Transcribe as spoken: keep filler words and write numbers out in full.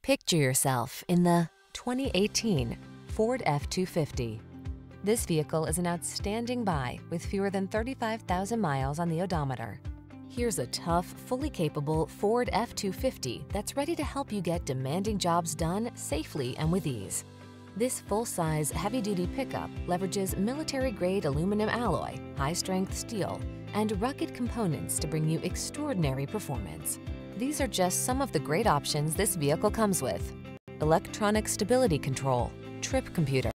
Picture yourself in the twenty eighteen Ford F two fifty. This vehicle is an outstanding buy with fewer than thirty-five thousand miles on the odometer. Here's a tough, fully capable Ford F two fifty that's ready to help you get demanding jobs done safely and with ease. This full-size, heavy-duty pickup leverages military-grade aluminum alloy, high-strength steel, and rugged components to bring you extraordinary performance. These are just some of the great options this vehicle comes with: electronic stability control, trip computer,